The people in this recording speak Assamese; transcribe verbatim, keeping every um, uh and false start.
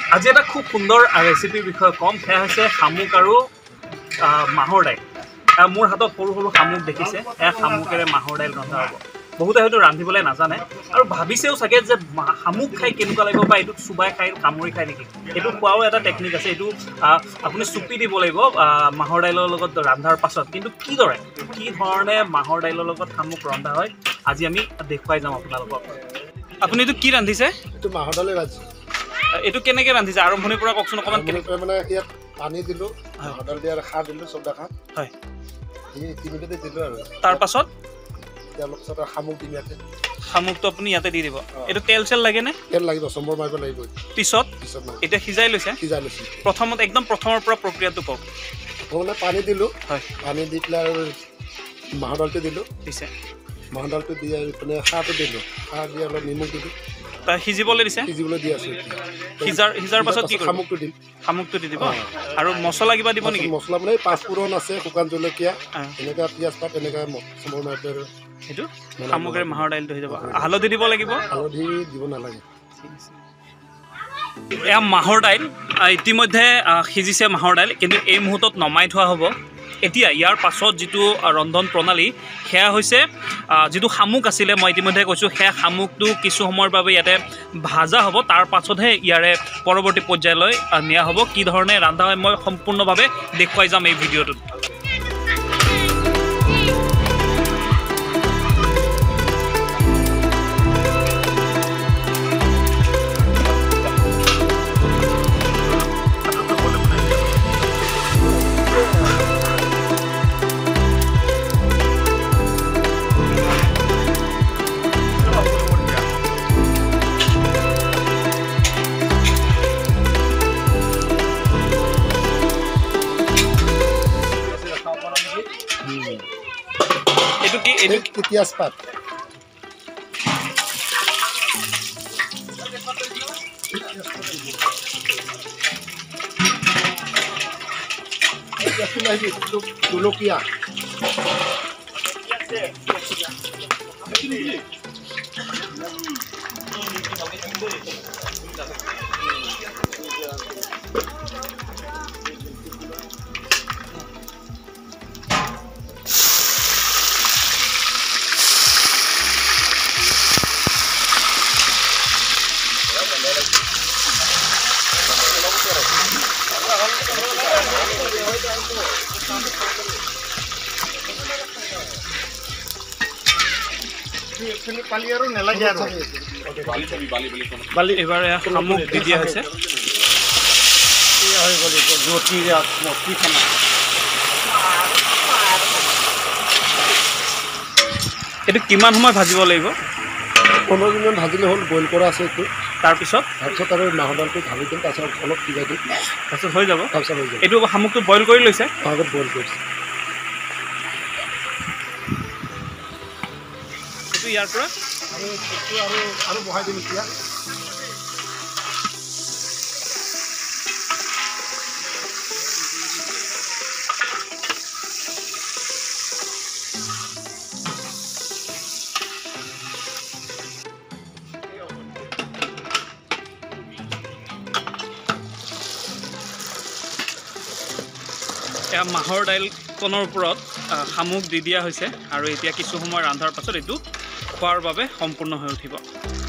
আজি এটা খুব সুন্দৰ ৰেচিপিৰ বিষয়ে কম সেয়া হৈছে শামুক আৰু মাহৰ দাইল মোৰ হাতত সৰু সৰু শামুক দেখিছে এয়া শামুকেৰে মাহৰ দাইল ৰন্ধা হ'ব বহুতে হয়তো ৰান্ধিবলৈ নাজানে আৰু ভাবিছেও চাগে যে শামুক খাই কেনেকুৱা লাগিব বা এইটো চুবাই খাই কামুৰি খাই নেকি এইটো খোৱাও এটা টেকনিক আছে এইটো আপুনি চুপি দিব লাগিব মাহৰ দাইলৰ লগত ৰন্ধাৰ পাছত কিন্তু কিদৰে কি ধৰণে মাহৰ দাইলৰ লগত শামুক ৰন্ধা হয় আজি আমি দেখুৱাই যাম আপোনালোকক আপুনি এইটো কি ৰান্ধিছে এইটো মাহৰ দাইল ৰান্ধিছে এইটো কেনেকৈ ৰান্ধিছে আৰম্ভণিৰ পৰা কওকচোন অকণমান কেনেকৈ মানে ইয়াত পানী দিলোঁ মাহৰ দাইল দিয়া খাৰ দিলোঁ চৌদা খাৰ হয় এই তিনিটাতে দিলোঁ আৰু তাৰ পাছত অলপ চৌদা শামুক দিম ইয়াতে শামুকটো আপুনি ইয়াতে দি দিব এইটো তেল চেল লাগেনে তেল লাগিব চম্বৰ মাৰিব লাগিব পিছত এতিয়া সিজাই লৈছে সিজাই লৈছে প্ৰথমত একদম প্ৰথমৰ পৰা প্ৰক্ৰিয়াটো কওক মানে পানী দিলোঁ হয় পানী দি পেলাই আৰু মাহৰ দাইলটো দিলোঁ পিছে মাহৰ দাইলটো দি মানে খাৰটো দিলোঁ খাৰ দি অলপ নিমখ দিলোঁ তাই সিজিবলৈ দিছে সিজিবলৈ দি আছোঁ সিজাৰ সিজাৰ পাছত কি শামুকটো দিম শামুকটো দি দিব আৰু মছলা কিবা দিব নেকি মছলা মানে পাঁচফোৰণ আছে শুকান জলকীয়া এনেকুৱা পিঁয়াজ পাত এনেকুৱা চম্বৰ মাৰি পেলাই সেইটো শামুকেৰে মাহৰ দাইলটো হৈ যাব হালধি দিব লাগিব হালধি দিব নালাগে এয়া মাহৰ দাইল ইতিমধ্যে সিজিছে মাহৰ দাইল কিন্তু এই মুহূৰ্তত নমাই থোৱা হ'ব এতিয়া ইয়াৰ পাছত যিটো ৰন্ধন প্ৰণালী সেয়া হৈছে যিটো শামুক আছিলে মই ইতিমধ্যে কৈছোঁ সেয়া শামুকটো কিছু সময়ৰ বাবে ইয়াতে ভাজা হ'ব তাৰ পাছতহে ইয়াৰে পৰৱৰ্তী পৰ্যায়লৈ নিয়া হ'ব কি ধৰণে ৰন্ধা হয় মই সম্পূৰ্ণভাৱে দেখুৱাই যাম এই ভিডিঅ'টোত এইটো কি এইটো পিঁয়াজ পাত জলকীয়া বালি এবাৰ শামুক দি দিয়া হৈছে এইটো কিমান সময় ভাজিব লাগিব পোন্ধৰ মিনিট ভাজিলে হ'ল বইল কৰা আছে এইটো তাৰপিছত তাৰপিছত আৰু মাহৰ দাইলটো ঢালি দিম তাৰপিছত অলপ সিজাই দিম তাৰপিছত হৈ যাব তাৰপিছত হৈ যাব এইটো শামুকটো বইল কৰি লৈছে আগত বইল কৰিছে এইটো ইয়াৰ পৰা আৰু আৰু আৰু বহাই দিম এতিয়া এয়া মাহৰ দাইলকণৰ ওপৰত শামুক দি দিয়া হৈছে আৰু এতিয়া কিছু সময় ৰন্ধাৰ পাছত এইটো খোৱাৰ বাবে সম্পূৰ্ণ হৈ উঠিব।